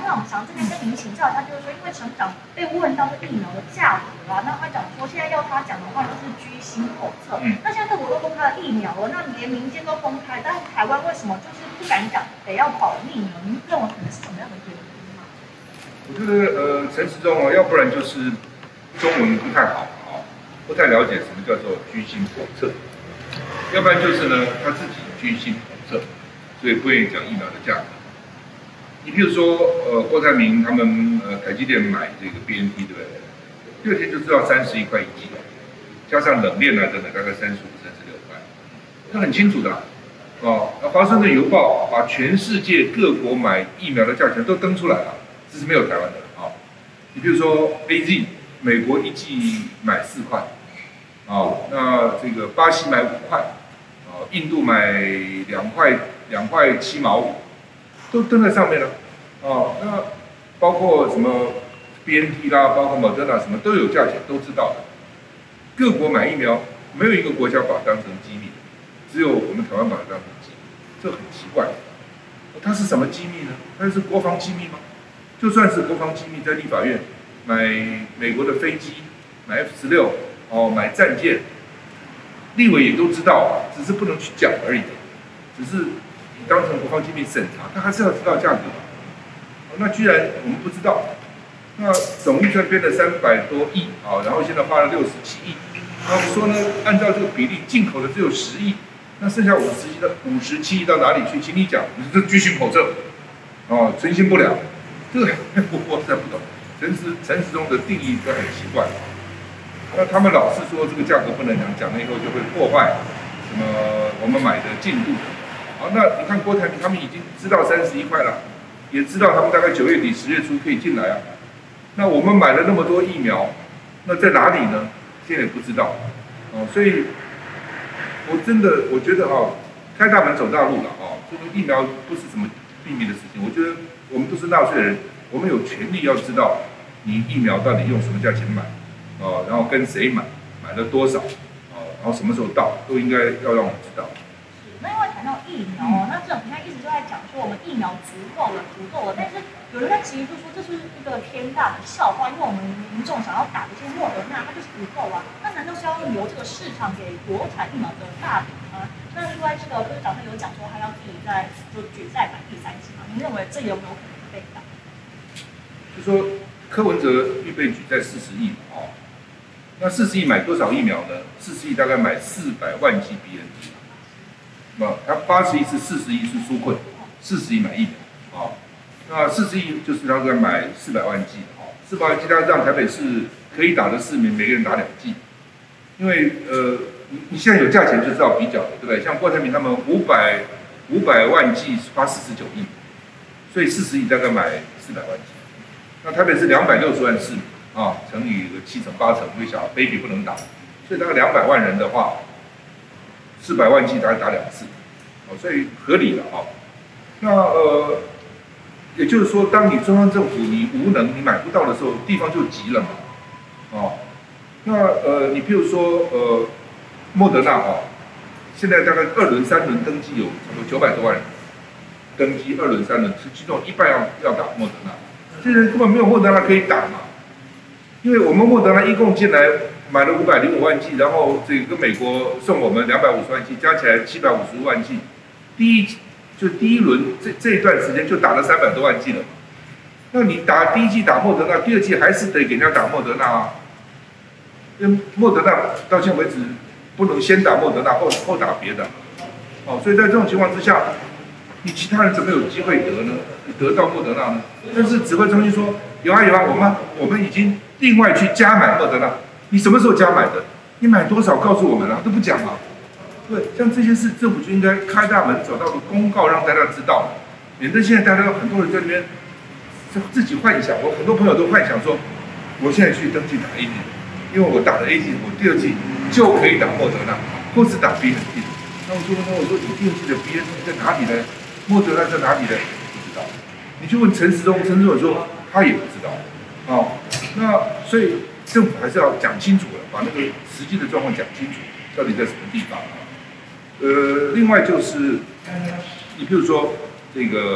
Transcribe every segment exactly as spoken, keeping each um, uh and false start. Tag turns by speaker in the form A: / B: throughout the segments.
A: 那我们想这边跟您请教一下，就是说，因为省长被问到这疫苗的价格啊，那他讲说现在要他讲的话就是居心叵测。嗯，那现在各国都公开了疫苗了，那连民间都公开，但是台湾为什么就是不敢讲，得要保密呢？您认为可能是什么样的原因吗？
B: 我觉得呃，陈时中啊，要不然就是中文不太好啊，不太了解什么叫做居心叵测，要不然就是呢他自己居心叵测，所以不愿意讲疫苗的价格。你比如说，呃，郭台铭他们呃台积电买这个 B N T 对不对？第二天就知道三十一块一剂，加上冷链啊等等，大概三十五、三十六块，这很清楚的。哦，那华盛顿邮报把全世界各国买疫苗的价钱都登出来了，只是没有台湾的啊、哦。你比如说 A Z， 美国一剂买四块，啊、哦，那这个巴西买五块，啊、哦，印度买两块两块七毛五。都登在上面了，哦，那包括什么 B N T 啦，包括 Moderna 什么都有价钱，都知道的。各国买疫苗，没有一个国家把它当成机密，只有我们台湾把它当成机密，这很奇怪。它是什么机密呢？它是国防机密吗？就算是国防机密，在立法院买美国的飞机，买 F 十六，哦，买战舰，立委也都知道啊，只是不能去讲而已，只是。当成国防机密审查，他还是要知道价格嘛。那居然我们不知道，那总预算编了三百多亿啊，然后现在花了六十七亿。那我们说呢，按照这个比例，进口的只有十亿，那剩下五十亿的五十七亿到哪里去？请你讲，你这居心叵测，哦，存心不良，这个我我实在不懂。陈时陈时中的定义都很奇怪。那他们老是说这个价格不能讲，讲了以后就会破坏什么我们买的进度。好，那你看郭台铭他们已经知道三十一块了，也知道他们大概九月底十月初可以进来啊。那我们买了那么多疫苗，那在哪里呢？现在也不知道。哦，所以我真的我觉得哈、哦，开大门走大路了哦。这个疫苗不是什么秘密的事情，我觉得我们都是纳税人，我们有权利要知道你疫苗到底用什么价钱买，哦，然后跟谁买，买了多少，哦，然后什么时候到，都应该要让我们知道。
A: 那因为谈到疫苗哦，那政府现在一直都在讲说我们疫苗足够了，足够了，但是有人在质疑，就说这是一个天大的笑话，因为我们民众想要打这些莫德纳，它就是不够啊，那难道是要留这个市场给国产疫苗的大饼吗？那另外这个科长他有讲说他要自己在就举再买第三剂嘛，您认为这有没有可能被打？
B: 就说柯文哲预备举债四十亿哦，那四十亿买多少疫苗呢？四十亿大概买四百万剂 B N T。那他八十亿是四十亿是纾困，四十亿买疫苗啊，那四十亿就是他在买四百万剂啊，四百万剂他让台北市可以打的市民每个人打两剂，因为呃你你现在有价钱就知道比较的，对不对？像郭台铭他们五百五百万剂花四十九亿，所以四十亿大概买四百万剂，那台北市两百六十万市民啊，乘以个七成八成，因为小 baby 不能打，所以大概两百万人的话。四百万剂大概打两次，哦，所以合理了啊、哦。那呃，也就是说，当你中央政府你无能、你买不到的时候，地方就急了嘛，哦。那呃，你譬如说呃，莫德纳啊，现在大概二轮、三轮登记有差不多九百多万人登记二轮、三轮，其中一半要要打莫德纳，这些人根本没有莫德纳可以打嘛，因为我们莫德纳一共进来。买了五百零五万剂，然后这个美国送我们两百五十万剂，加起来七百五十万剂。第一就第一轮这这一段时间就打了三百多万剂了。那你打第一剂打莫德纳，第二剂还是得给人家打莫德纳啊。因为莫德纳到现在为止不能先打莫德纳后后打别的，哦，所以在这种情况之下，你其他人怎么有机会得呢？得到莫德纳呢？但是指挥中心说有啊有啊，我们我们已经另外去加买莫德纳。你什么时候加买的？你买多少告诉我们啊，都不讲啊。对，像这些事，政府就应该开大门走到个公告，让大家知道，免得现在大家很多人在那边自己幻想。我很多朋友都幻想说，我现在去登记打 A Z， 因为我打了 A Z， 我第二季就可以打莫德纳，或是打 B N T。那我就问他，我说你第二季的 B N T 在哪里呢？莫德纳在哪里呢？不知道。你去问陈时中，陈时中说他也不知道。哦，那所以。政府还是要讲清楚了，把那个实际的状况讲清楚，到底在什么地方啊？呃，另外就是，你比如说这个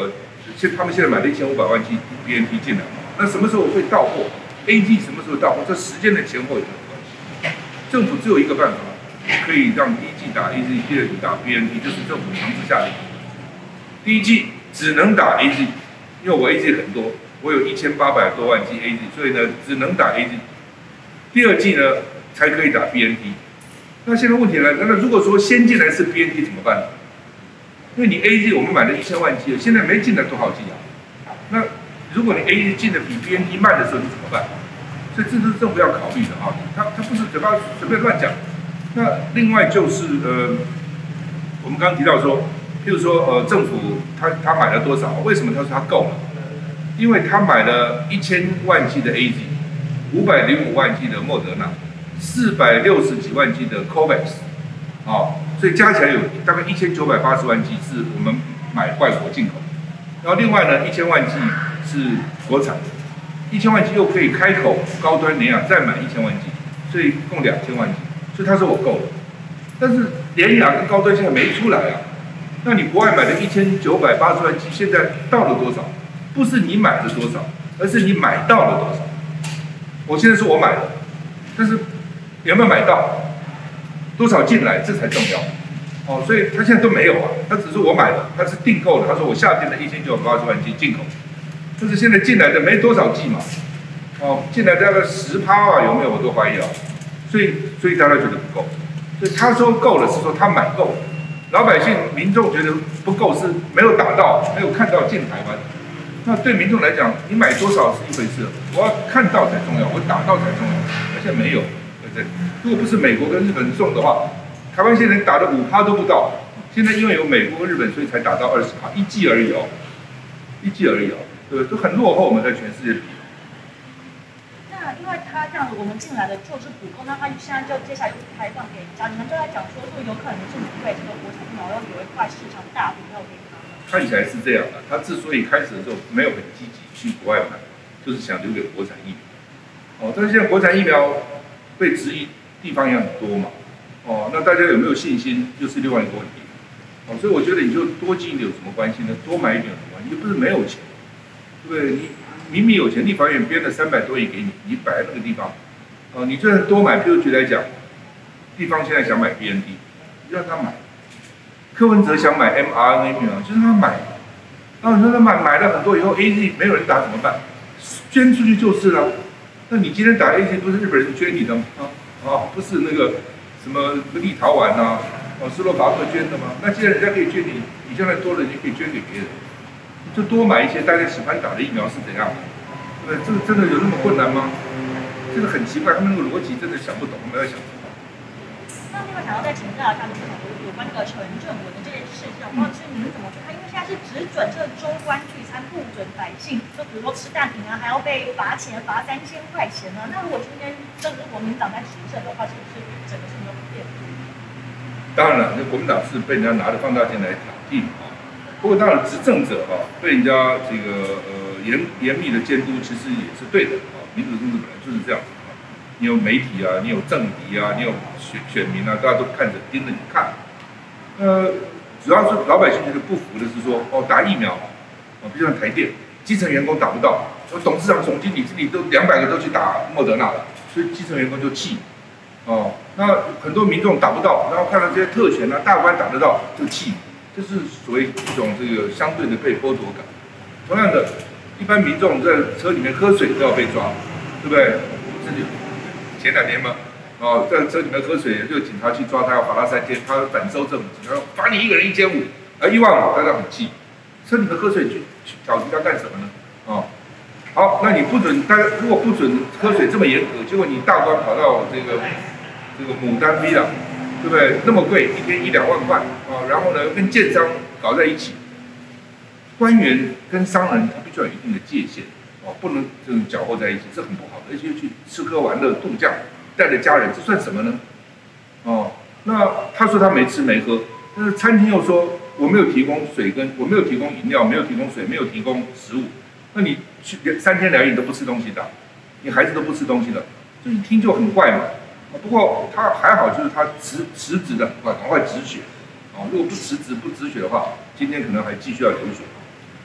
B: 现他们现在买了一千五百万剂 B N T 进来，那什么时候会到货 ？A G 什么时候到货？这时间的前后有没有关系？政府只有一个办法，可以让第一剂打 A Z， 第二剂打 B N T， 就是政府强制下令。第一剂只能打 A Z， 因为我 A Z 很多，我有一千八百多万剂 A Z， 所以呢只能打 A Z。第二剂呢才可以打 B N T。那现在问题来了，那如果说先进来是 B N T 怎么办呢？因为你 A Z 我们买了一千万剂了，现在没进来多少剂啊？那如果你 A Z 进的比 B N T 慢的时候，你怎么办？所以这是政府要考虑的啊，他他不是嘴巴随便乱讲。那另外就是呃，我们刚刚提到说，譬如说呃，政府他他买了多少？为什么他说他够了？因为他买了一千万剂的 A Z， 五百零五万剂的莫德纳，四百六十几万剂的 COVAX， 啊，所以加起来有大概一千九百八十万剂是我们买外国进口，然后另外呢一千万剂是国产的，一千万剂又可以开口高端联雅再买一千万剂，所以共两千万剂，所以他说我够了。但是联雅跟高端现在没出来啊，那你国外买的一千九百八十万剂现在到了多少？不是你买的多少，而是你买到了多少。我现在说我买了，但是有没有买到？多少进来，这才重要。哦，所以他现在都没有啊，他只是我买了，他是订购的，他说我下定了一千九百八十万剂进口，但是现在进来的没多少剂嘛，哦，进来大概十趴啊，有没有我都怀疑啊，所以所以大家觉得不够，所以他说够了是说他买够了，老百姓民众觉得不够是没有打到，没有看到进台湾，那对民众来讲，你买多少是一回事，我要看到才重要，我打到才重要，而且没有。对，如果不是美国跟日本送的话，台湾现在打了五趴都不到。现在因为有美国跟日本，所以才打到二十趴，一剂而已哦，一剂而已哦，对，都很落后我们在全世界比。
A: 那因为他这样子，我们进来的就是不够，那他现在就接下来就是开放给家，你们就在讲说，说有可能是不对这个国产疫苗要有一块市场大饼要给他们。
B: 看起来是这样的，他之所以开始的时候没有很积极去国外买，就是想留给国产疫苗。哦，但是现在国产疫苗被质疑地方也很多嘛，哦，那大家有没有信心，又是另外一个问题。哦，所以我觉得你就多进一点有什么关系呢？多买一点有什么关系？又不是没有钱，对不对？你明明有钱，立法院编了三百多亿给你，你摆在那个地方，哦，你就算多买，譬如举来讲，地方现在想买 B N T， 你让他买。柯文哲想买 M R N A 疫苗，就让他买。然后你说他买买了很多以后 A Z 没有人打怎么办？捐出去就是了。那你今天打 A Z 不是日本人捐你的吗？啊，哦，不是那个什么立陶宛呐、啊，哦，斯洛伐克捐的吗？那既然人家可以捐你，你将来多了，你可以捐给别人，就多买一些大家喜欢打的疫苗是怎样的？对，这个真的有那么困难吗？这个很奇怪，他们那个逻辑真的想不懂，我们要想。
A: 那另外想要再请教一下，就是有关那个陈正文的这件事情，我不知道是您怎么去看？因为现在是只准这中官聚餐，不准百姓，就比如说吃蛋饼啊，还要被罚钱，罚三千块钱呢。那如果今天这个国民党在执政的话，是不是整个是没有变？
B: 当然了，那国民党是被人家拿着放大镜来挑剔啊。不过当然，执政者哈、啊、被人家这个呃严严密的监督，其实也是对的啊。民主政治本来就是这样子。你有媒体啊，你有政敌啊，你有选选民啊，大家都看着盯着你看。呃，主要是老百姓觉得不服的是说，哦，打疫苗，哦，比如像台电，基层员工打不到，董事长、总经理这里都两百个都去打莫德纳了，所以基层员工就气。哦，那很多民众打不到，然后看到这些特权啊，大官打得到就气，这是所谓一种这个相对的被剥夺感。同样的，一般民众在车里面喝水都要被抓，对不对？这里。前两年嘛，哦，在车里面喝水，就警察去抓他，要罚他三千，他反收政府，警察说罚你一个人一千五，啊一万五，大家很气。车里面喝水去去挑衅他干什么呢？哦，好，那你不准，大家如果不准喝水这么严格，结果你大官跑到这个这个牡丹 V 啦，对不对？那么贵，一天一两万块，哦，然后呢跟建商搞在一起，官员跟商人他必须要有一定的界限。哦，不能这种搅和在一起，这很不好的。而且去吃喝玩乐、度假，带着家人，这算什么呢？哦，那他说他没吃没喝，但是餐厅又说我没有提供水跟我没有提供饮料，没有提供水，没有提供食物。那你去三天两夜你都不吃东西的，你孩子都不吃东西的，这一听就很怪嘛。不过他还好，就是他辞辞职的很快，赶快止血。哦，如果不辞职不止血的话，今天可能还继续要流血。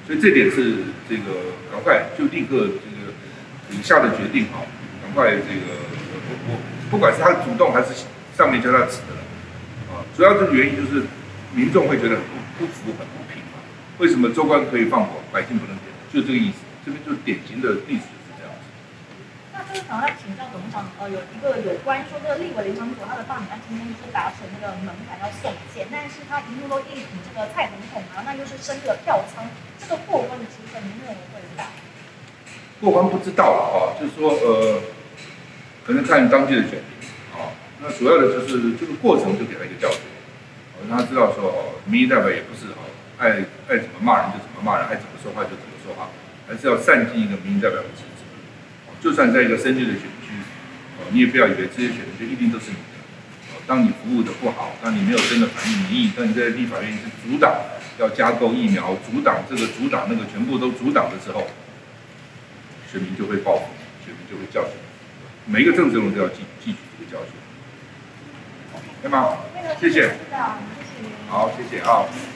B: 所以这点是这个赶快就立刻这个你下的决定啊，赶快这个我我不管是他主动还是上面叫他辞的啊，主要这个原因就是民众会觉得很不不服很不平嘛。为什么州官可以放火，百姓不能点？就这个意思。这边就典型的历史是这样子。
A: 那就是想要请教董事长，呃，有一个有关说这个立委林长佐他的罢免案今天就是达成那个门槛要送检，但是他一路都硬挺这个蔡总统啊，那又是升这个票仓，这个过关的机会，您认为会大？
B: 过关不知道了啊，就是说呃，可能看当届的选民啊，那主要的就是这个过程就给他一个教训，哦，让他知道说哦，民意代表也不是哦，爱爱怎么骂人就怎么骂人，爱怎么说话就怎么说话，还是要善尽一个民意代表的职责。就算在一个深圳的选区，哦，你也不要以为这些选民就一定都是你的。哦，当你服务的不好，当你没有真的反映民意，当你在立法院是阻挡要加购疫苗，阻挡这个阻挡那个，全部都阻挡的时候，选民就会报复，选民就会教训。每一个政治人物都要记记取这个教训。对吗？谢谢。好，谢谢啊。